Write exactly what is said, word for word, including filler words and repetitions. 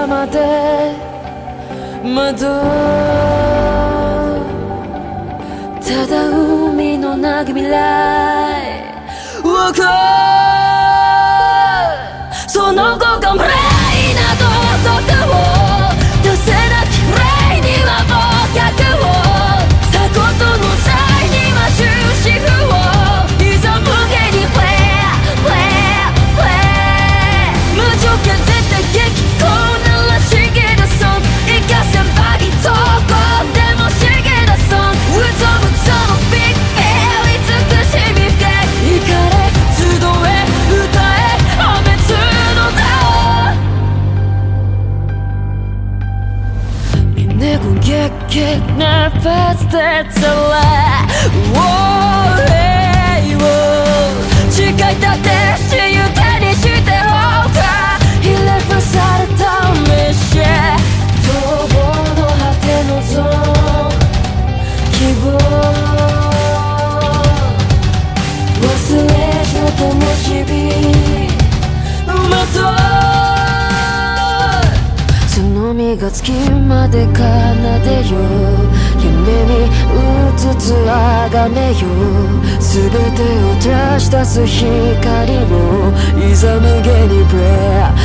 朝まで窓ただ海のなき未来をその後が無礼などとかを出せなき礼には忘却をさことの際には終止符をいざ無限にプレイプレイプレイ無条件絶対激高ならしげだそんいかせばいとこでもしげだそんうぞうぞのビッグエア美しみ深い怒れ集え歌え破滅の名を見抜く激なファスでつら誓い立てしゆ手にしてほうかひれ伏された飯逃亡の果てのゾーン希望忘れの灯火まとその身が月まで奏でよ夢にうつつあがめよ全てを照らし出す光をいざ無限にブレ